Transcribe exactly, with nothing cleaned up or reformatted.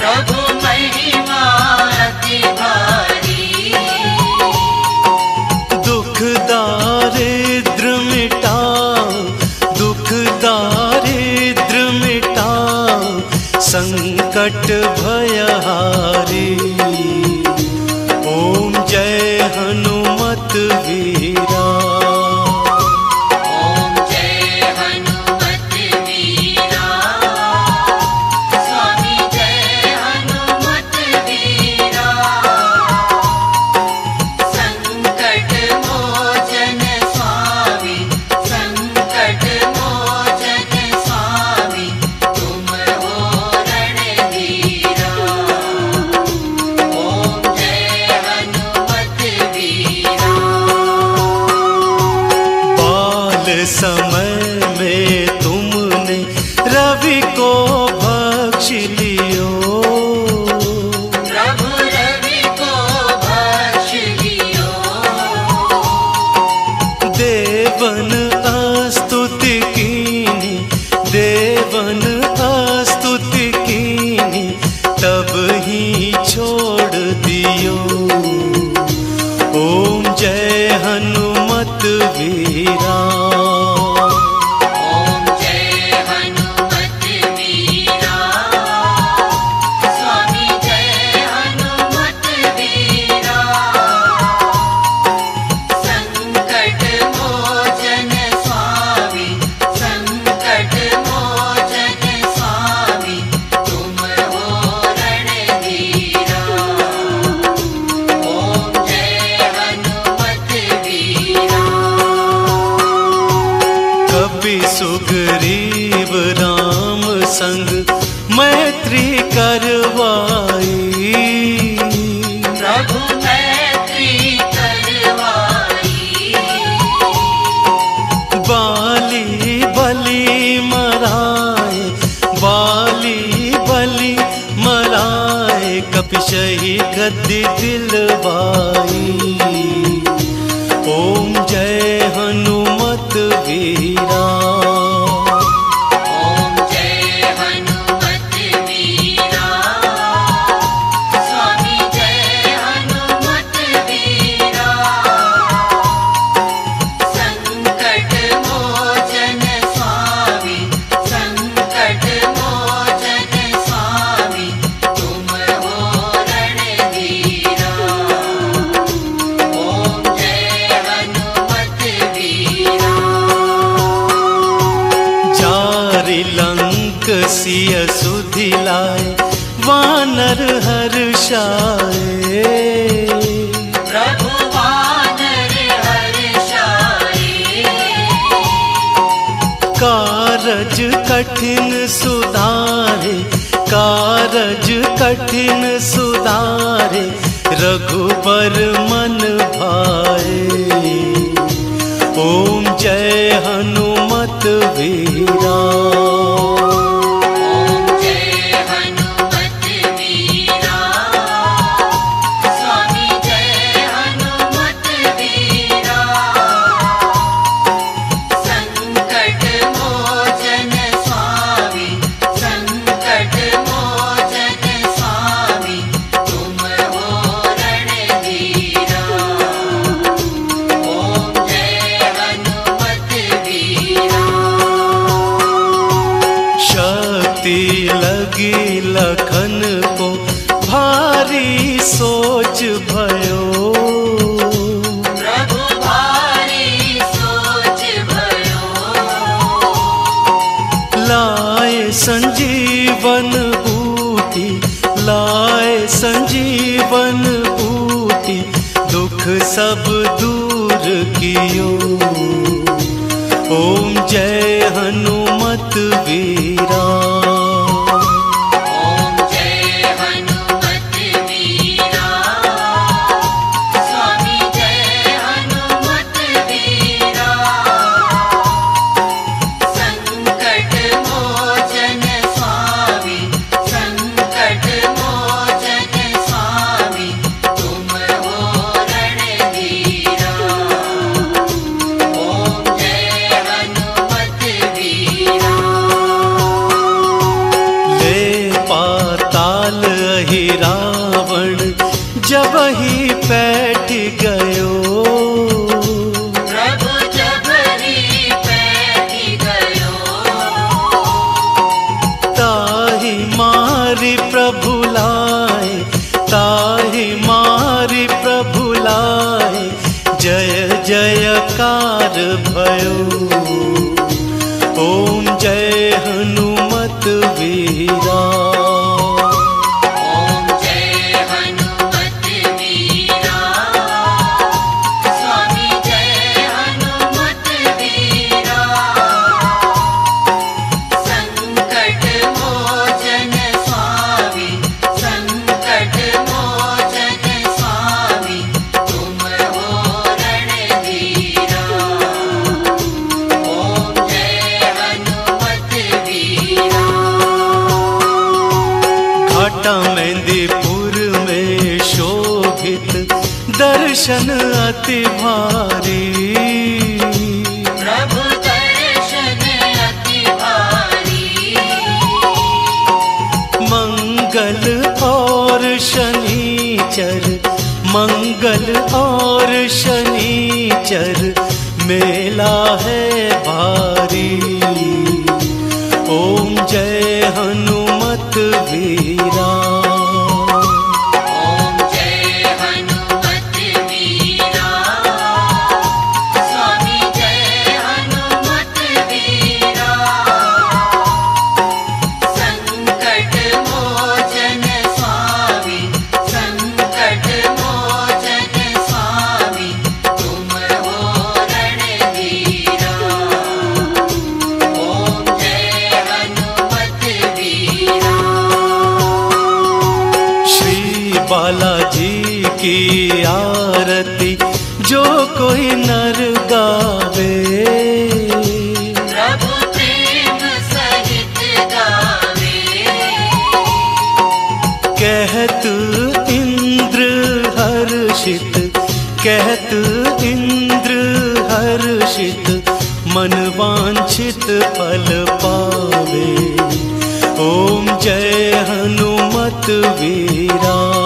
प्रभु महिमा अति भारी। दुख दारिद्र मिटाओ, दुख दारिद्र मिटाओ, संकट भयहारी। ओम जय हनुमत वीरा। ओम जय हनुमत वीरा। स्वामी जय हनुमत वीरा। संकट मोचन स्वामी, संकट मोचन स्वामी, तुम हो रणधीरा। ओम जय हनुमत वीरा। बाल समय में तुमने रवि को बख्श लियो, प्रभु रवि को बख्श लियो। देवन स्तुति कीनी, देवन स्तुति कीनी, तब ही छोड़ दियो। ओम जय हनुमत वीरा। ओम जय हनुमत वीरा। स्वामी जय हनुमत वीरा। संकट मोचन स्वामी, संकट मोचन स्वामी, तुम हो रणधीरा। ओम जय हनुमत वीरा। कपि सुग्रीव राम संग मैत्री करवाई, प्रभु मैत्री करवाई। बाली बलि मराए, बाली बलि मराए, कपिशही गद्दी दिलवाई। ओम जय हनुमत वीरा। ओम जय हनुमत वीरा। स्वामी जय हनुमत वीरा। संकट मोचन स्वामी, संकट मोचन स्वामी, तुम हो रणधीरा। ओम जय हनुमत वीरा। चारि लंक सिय सुधि लाए, वानर हर्षाए, प्रभु वानर हर्षाए। कारज कठिन सुधारे, कारज कठिन सुधारे, रघुबर मन भाए। ओम जय हनुमत वीरा। ओम जय हनुमत वीरा। स्वामी जय हनुमत वीरा। संकट मोचन स्वामी, संकट मोचन स्वामी, तुम हो रणधीरा। ओम जय हनुमत वीरा। शक्ति लगी लखन को, भारी सोच भयो, प्रभु भारी सोच भयो। लाए संजीवन बूटी, लाए संजीवन बूटी, दुख सब दूर कियो। ओम जय हनुमत वीरा। ओम जय हनुमत वीरा। स्वामी जय हनुमत वीरा। संकट मोचन स्वामी, संकट मोचन स्वामी, तुम हो रणधीरा। ओम जय हनुमत वीरा। अहि रावण जब ही पैठ गयो, प्रभु जब ही पैठ गयो, ताहि मारि प्रभु लाए, ताहि मारि प्रभु लाए, जय जयकार भयो। ओम जय हनुमत वीरा, ओम जय हनुमत वीरा, स्वामी जय हनुमत वीरा, संकट मोचन स्वामी, संकट मोचन स्वामी, तुम हो रणधीरा। ओम जय हनुमत वीरा। घाटा मेंदीपुर में शोभित दर्शन अति भारी, प्रभु दर्शन अति भारी, मंगल और शनिचर, मंगल और शनिचर मेला है भारी। ओम जय हनुमत वीरा, ओम जय हनुमत वीरा, स्वामी जय हनुमत वीरा, संकट मोचन स्वामी, संकट मोचन स्वामी, तुम हो रणधीरा। ओम जय हनुमत वीरा। श्री बालाजी की आरती जो कोई नर गावे, प्रभु प्रेम सहित गावे, कहत इंद्र हर्षित, कहत इंद्र हर्षित, मन वांछित फल पावे। ओम जय हनुमत वीरा,